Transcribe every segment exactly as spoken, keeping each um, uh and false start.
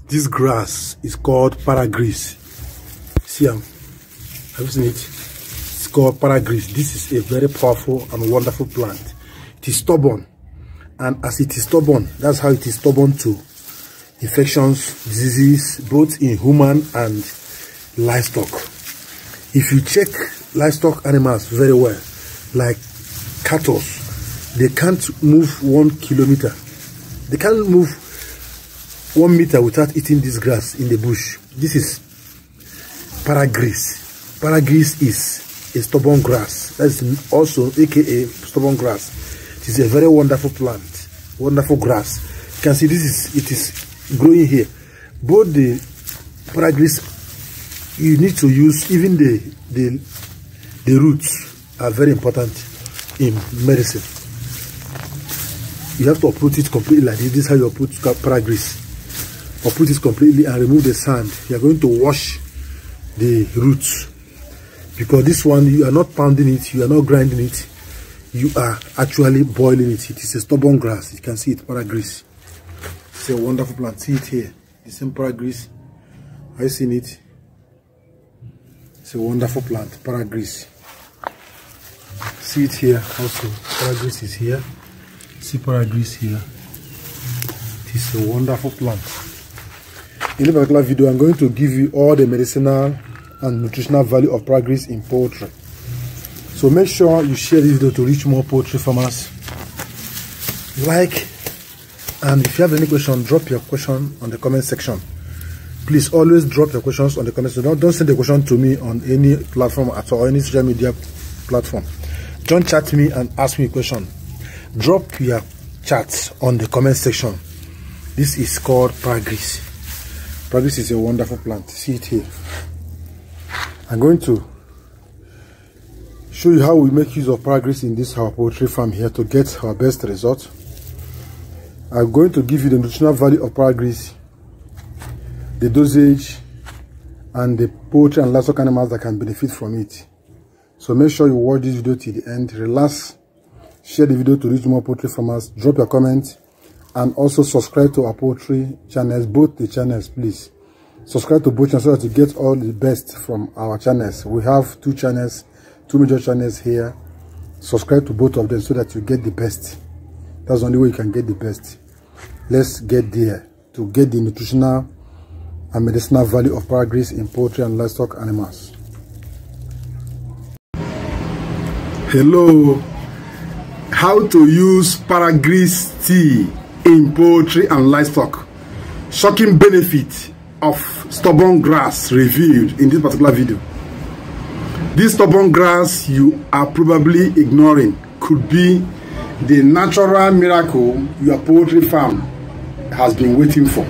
This grass is called Paragis. See, um, have you seen it? It's called Paragis. This is a very powerful and wonderful plant. It is stubborn, and as it is stubborn, that's how it is stubborn to infections, diseases, both in human and livestock. If you check livestock animals very well, like cattle, they can't move one kilometer. They can't move one meter without eating this grass in the bush. This is Paragis. Paragis is a stubborn grass. That's also aka stubborn grass. It is a very wonderful plant, wonderful grass. You can see this is it is growing here. Both the Paragis, you need to use, even the the the roots are very important in medicine. You have to uproot it completely like this. This is how you uproot Paragis. Uproot it completely and remove the sand. You are going to wash the roots, because this one, you are not pounding it, you are not grinding it, you are actually boiling it. It is a stubborn grass. You can see it, Paragis. It's a wonderful plant. See it here, the same Paragis. Have you seen it? It's a wonderful plant, Paragis. See it here also. Paragis is here. See Paragis here. It is a wonderful plant. In this particular video, I'm going to give you all the medicinal and nutritional value of Paragis in poultry. So make sure you share this video to reach more poultry farmers. Like, and if you have any question, drop your question on the comment section. Please always drop your questions on the comment section. Don't, don't send a question to me on any platform at all, any social media platform. Don't chat me and ask me a question. Drop your chats on the comment section. This is called Paragis. Paragis is a wonderful plant. See it here. I'm going to show you how we make use of Paragis in this our poultry farm here to get our best result. I'm going to give you the nutritional value of Paragis, the dosage, and the poultry and livestock animals that can benefit from it. So make sure you watch this video till the end. Relax, share the video to reach more poultry farmers, drop your comment, and also subscribe to our poultry channels, both the channels, please. Subscribe to both channels so that you get all the best from our channels. We have two channels, two major channels here. Subscribe to both of them so that you get the best. That's the only way you can get the best. Let's get there to get the nutritional and medicinal value of Paragis in poultry and livestock animals. Hello. How to use Paragis tea in poultry and livestock. Shocking benefit of stubborn grass revealed in this particular video. This stubborn grass you are probably ignoring could be the natural miracle your poultry farm has been waiting for.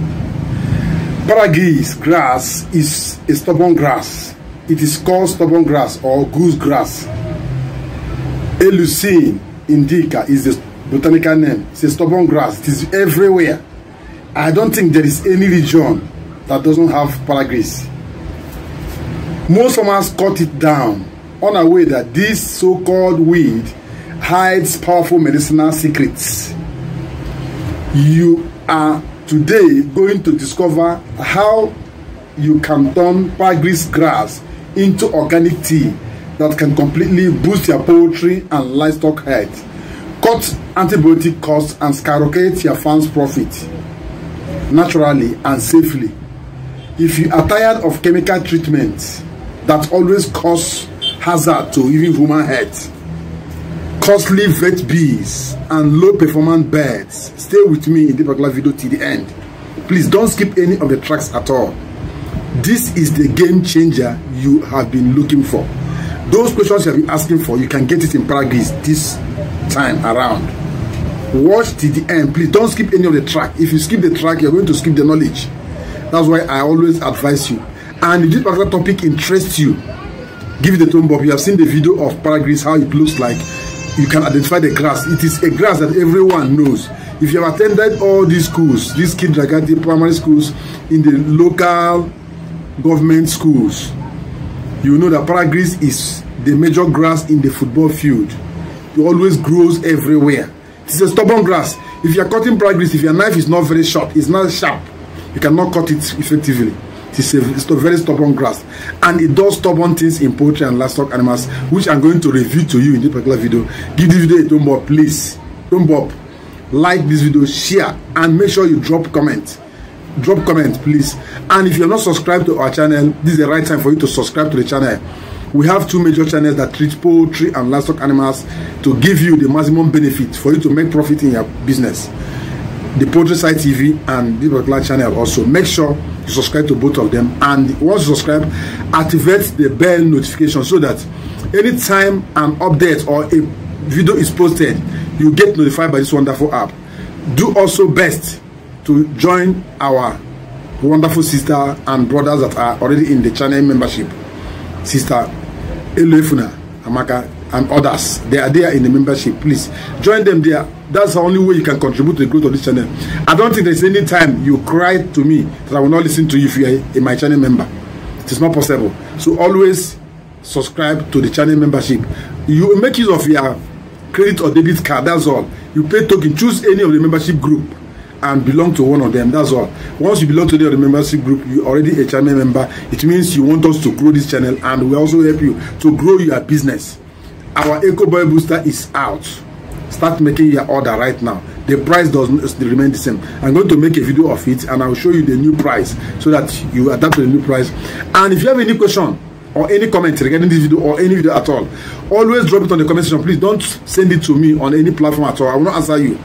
Paragis grass is a stubborn grass. It is called stubborn grass or goose grass. Eleusine, Indica is the botanical name. It's a stubborn grass. It is everywhere. I don't think there is any region that doesn't have Paragis. Most farmers cut it down, unaware that this so-called weed hides powerful medicinal secrets. You are today going to discover how you can turn Paragis grass into organic tea that can completely boost your poultry and livestock health, cut antibiotic costs, and skyrocket your farm's profit naturally and safely. If you are tired of chemical treatments that always cause hazard to even human health, costly vet bees, and low performance birds, stay with me in this particular video till the end. Please don't skip any of the tracks at all. This is the game changer you have been looking for. Those questions you have been asking for, you can get it in Paragis this time around. Watch till the end. Please don't skip any of the track. If you skip the track, you're going to skip the knowledge. That's why I always advise you. And if this particular topic interests you, give it a thumb up. You have seen the video of Paragis, how it looks like. You can identify the grass. It is a grass that everyone knows. If you have attended all these schools, these kindergarten, primary schools, in the local government schools, you know that Paragis is the major grass in the football field. It always grows everywhere. It's a stubborn grass. If you are cutting Paragis, if your knife is not very sharp, it's not sharp, You cannot cut it effectively. It's a, it's a very stubborn grass, and it does stubborn things in poultry and livestock animals, which I'm going to review to you in this particular video. Give this video a thumb up, please. Thumb up, like this video, share, and make sure you drop comment. Drop comment, please. And if you're not subscribed to our channel, this is the right time for you to subscribe to the channel. We have two major channels that treat poultry and livestock animals to give you the maximum benefit for you to make profit in your business. The Poultry Side T V and this particular channel also. Make sure you subscribe to both of them, and once you subscribe, activate the bell notification so that anytime an update or a video is posted, you get notified by this wonderful app. Do also best to join our wonderful sister and brothers that are already in the channel membership. Sister Eleusine, Amaka, and others, they are there in the membership. Please join them there. That's the only way you can contribute to the growth of this channel. I don't think there's any time you cry to me that I will not listen to you if you are a my channel member. It is not possible. So always subscribe to the channel membership. You make use of your credit or debit card, that's all. You pay token, choose any of the membership group and belong to one of them, that's all. Once you belong to the membership group, you're already a channel member. It means you want us to grow this channel, and we also help you to grow your business. Our Eco Boy Booster is out. Start making your order right now. The price doesn't remain the same. I'm going to make a video of it, and I'll show you the new price so that you adapt to the new price. And if you have any question or any comment regarding this video or any video at all, always drop it on the comment section. Please don't send it to me on any platform at all. I will not answer you.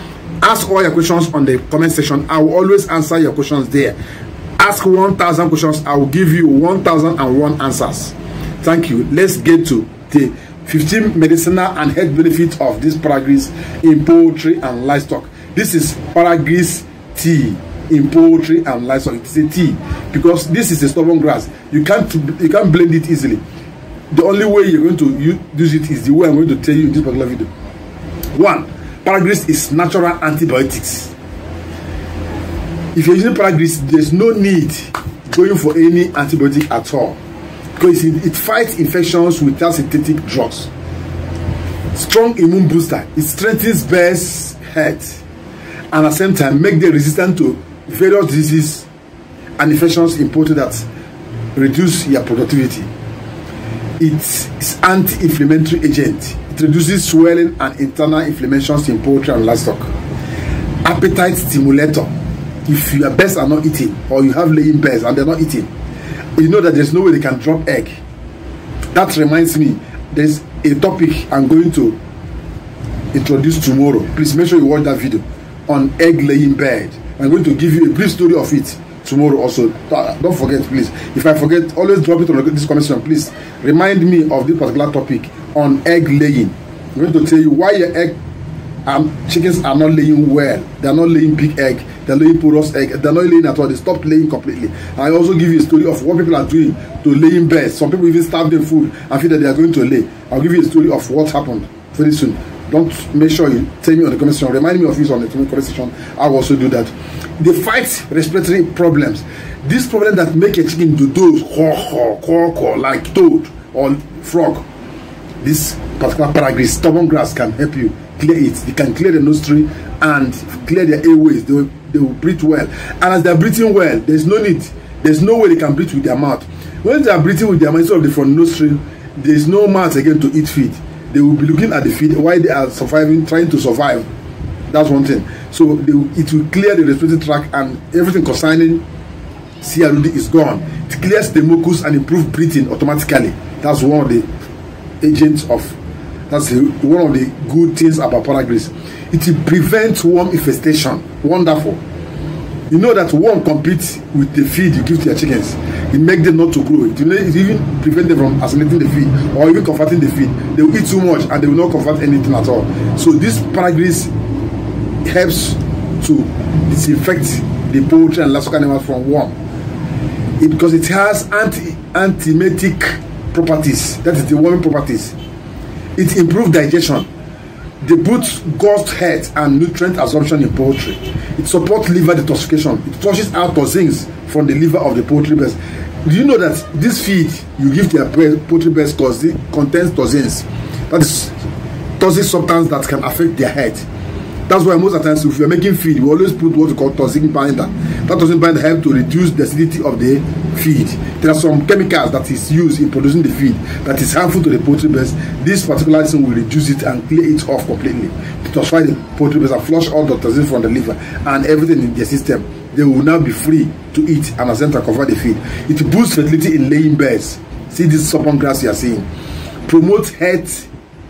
Ask all your questions on the comment section. I will always answer your questions there. Ask one thousand questions. I will give you one thousand one answers. Thank you. Let's get to the fifteen medicinal and health benefits of this Paragis in poultry and livestock. This is Paragis tea in poultry and livestock. It's a tea because this is a stubborn grass. You can't you can't blend it easily. The only way you're going to use it is the way I'm going to tell you in this particular video. One, Paragis is natural antibiotics. If you're using Paragis, there's no need going for any antibiotic at all, because it, it fights infections without synthetic drugs. Strong immune booster. It strengthens birds' health and at the same time make them resistant to various diseases and infections in poultry that reduce your productivity. It's anti-inflammatory agent. It reduces swelling and internal inflammations in poultry and livestock. Appetite stimulator. If your birds are not eating, or you have laying birds and they're not eating, you know that there's no way they can drop egg. That reminds me, there's a topic I'm going to introduce tomorrow. Please make sure you watch that video on egg laying bird. I'm going to give you a brief story of it tomorrow also. Don't forget, please. If I forget, always drop it on this comment section. Please remind me of this particular topic on egg laying. I'm going to tell you why your egg um, chickens are not laying well. They're not laying big egg. They're laying porous egg. They're not laying at all. They stopped laying completely. And I also give you a story of what people are doing to laying birds. Some people even starve them food and feel that they are going to lay. I'll give you a story of what happened very soon. Don't make sure you tell me on the comment section. Remind me of this on the comment section. I will also do that. They fight respiratory problems. This problem that make a chicken do those like toad or frog. This particular Paragis stubborn grass can help you clear it. They can clear the nostril and clear their airways. They will, they will breathe well. And as they are breathing well, there's no need. There's no way they can breathe with their mouth. When they are breathing with their mouth instead of the front nostril, there's no mouth again to eat feed. They will be looking at the feed while they are surviving, trying to survive. That's one thing. So they will, it will clear the respiratory tract, and everything concerning C R D is gone. It clears the mucus and improves breathing automatically. That's one of the agents of, that's the, one of the good things about Paragis. It prevents worm infestation. Wonderful. You know that worm competes with the feed you give to your chickens. It makes them not to grow. It will even prevent them from assimilating the feed or even converting the feed. They will eat too much and they will not convert anything at all. So this Paragis helps to disinfect the poultry and livestock animals from worm. It, because it has anti antiemetic properties. That is the worming properties. It improves digestion. They boost gut health and nutrient absorption in poultry. It supports liver detoxification. It flushes out toxins from the liver of the poultry birds. Do you know that this feed you give to your poultry birds contains toxins? That is toxic substance that can affect their health. That's why most of the times if you're making feed, we always put what we call toxin binder. That doesn't bind help to reduce the acidity of the feed. There are some chemicals that is used in producing the feed that is harmful to the poultry birds. This particular thing will reduce it and clear it off completely, detoxify the poultry birds and flush all the toxins from the liver and everything in their system. They will now be free to eat and attempt to cover the feed. It boosts fertility in laying birds. See this stubborn grass you are seeing. Promote health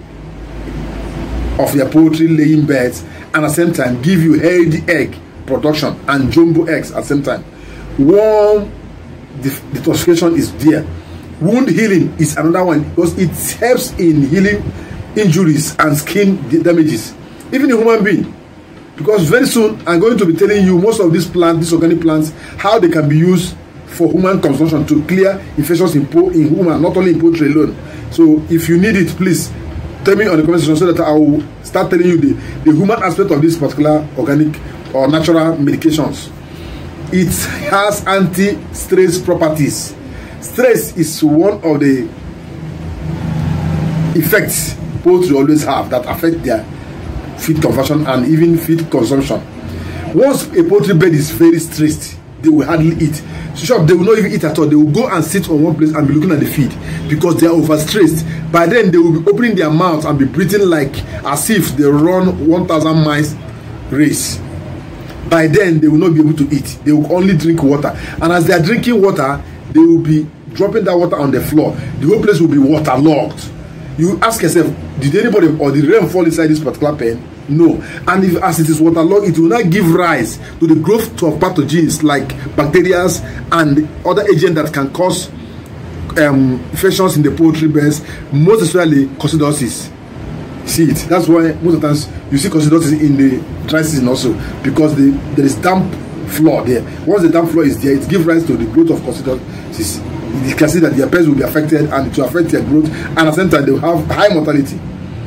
of your poultry laying birds and at the same time give you healthy egg production and jumbo eggs at the same time. Warm detoxification is there. Wound healing is another one because it helps in healing injuries and skin damages, even a human being. Because very soon I'm going to be telling you most of these plants, these organic plants, how they can be used for human consumption to clear infections in, in human, not only in poultry alone. So if you need it, please tell me on the comment section so that I will start telling you the, the human aspect of this particular organic or natural medications. It has anti-stress properties. Stress is one of the effects poultry always have that affect their feed conversion and even feed consumption. Once a poultry bird is very stressed, they will hardly eat. So they will not even eat at all. They will go and sit on one place and be looking at the feed because they are overstressed. By then, they will be opening their mouths and be breathing like as if they run one thousand miles race. By then, they will not be able to eat. They will only drink water. And as they are drinking water, they will be dropping that water on the floor. The whole place will be waterlogged. You ask yourself, did anybody or did rain fall inside this particular pen? No. And if as it is waterlogged, it will not give rise to the growth of pathogens like bacteria and other agents that can cause um, infections in the poultry birds, most especially coccidiosis. See it. That's why most of the times you see coccidiosis in the dry season also, because the, there is damp floor there. Once the damp floor is there, it gives rise to the growth of coccidiosis. You can see that their pets will be affected and it will affect their growth, and at the same time they will have high mortality.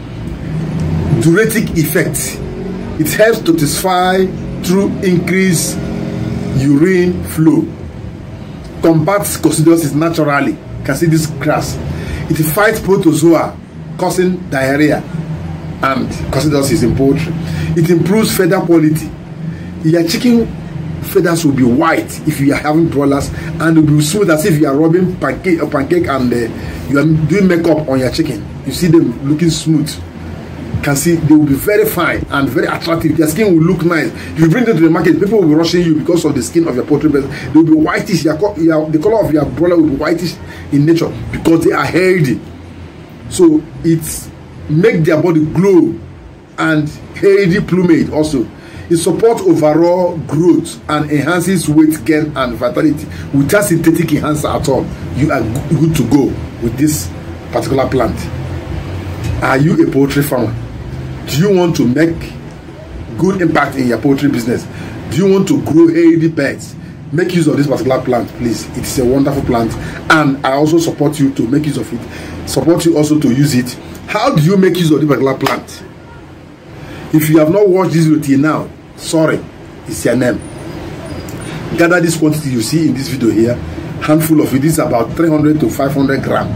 Diuretic effect. It helps to detoxify through increased urine flow. Combats coccidiosis naturally. You can see this grass. It fights protozoa causing diarrhea and coccidiosis in poultry. It improves feather quality. Your chicken feathers will be white if you are having broilers, and it will be smooth as if you are rubbing pancake, or pancake and uh, you are doing makeup on your chicken. You see them looking smooth. You can see they will be very fine and very attractive. Their skin will look nice. If you bring them to the market, people will be rushing you because of the skin of your poultry birds. They will be whitish. Your, your, the color of your broiler will be whitish in nature because they are healthy. So it makes their body glow and healthy plumage also. It supports overall growth and enhances weight gain and vitality without synthetic enhancer at all. You are good to go with this particular plant. Are you a poultry farmer? Do you want to make good impact in your poultry business? Do you want to grow healthy birds? Make use of this particular plant, please. It is a wonderful plant, and I also support you to make use of it. Support you also to use it. How do you make use of this particular plant? If you have not watched this video till now, sorry, it's your name. Gather this quantity you see in this video here. Handful of it. This is about three hundred to five hundred grams.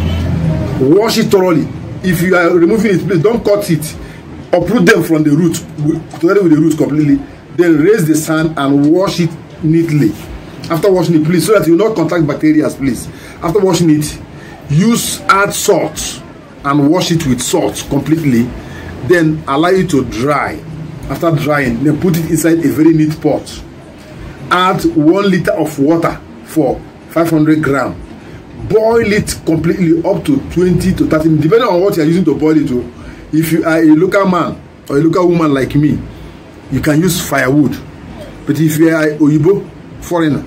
Wash it thoroughly. If you are removing it, please don't cut it. Uproot them from the root, together with the roots completely. Then raise the sand and wash it neatly. After washing it, please, so that you will not contact bacteria, please. After washing it, use add salt and wash it with salt completely. Then allow it to dry. After drying, then put it inside a very neat pot. Add one liter of water for five hundred grams. Boil it completely up to twenty to thirty minutes, depending on what you are using to boil it to. If you are a local man or a local woman like me, you can use firewood. But if you are a Oyibo foreigner,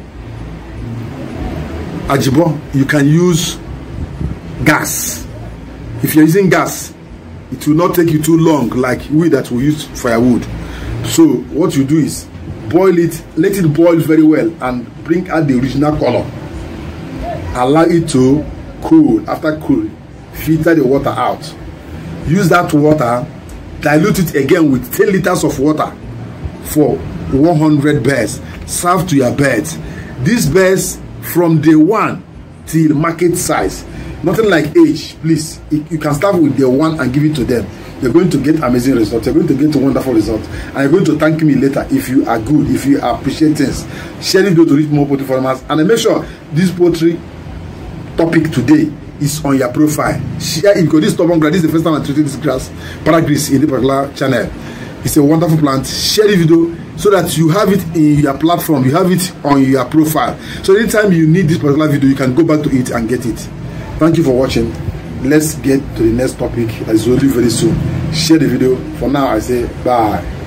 Ajibo, you can use gas. If you are using gas, it will not take you too long like we that will use firewood. So what you do is boil it, let it boil very well and bring out the original color. Allow it to cool. After cool, filter the water out. Use that water, dilute it again with ten liters of water for one hundred birds. Serve to your birds. These birds from day one till market size. Nothing like age, please. You can start with day one and give it to them. You're going to get amazing results. You're going to get wonderful results. And you're going to thank me later if you are good, if you appreciate things. Share the video to reach more poultry farmers. And make sure this poultry topic today is on your profile. Share it because this stubborn grass, this is the first time I treated this grass, Paragis, in the particular channel. It's a wonderful plant. Share the video so that you have it in your platform, you have it on your profile. So anytime you need this particular video, you can go back to it and get it. Thank you for watching. Let's get to the next topic as well very soon. Share the video. For now, I say bye.